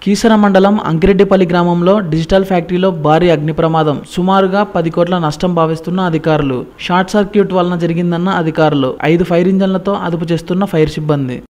కీసర మండలం అంకిరెడ్డిపల్లి గ్రామంలో డిజిటల్ ఫ్యాక్టరీలో భారీ అగ్ని ప్రమాదం. సుమారుగా 10 కోట్ల నష్టం భావిస్తున్న అధికారులు. షార్ట్ సర్క్యూట్ వలన జరిగిందన్న అధికారులు. 5 ఫైర్ ఇంజన్లతో అదుపు చేస్తున్న ఫైర్ సిబ్బంది.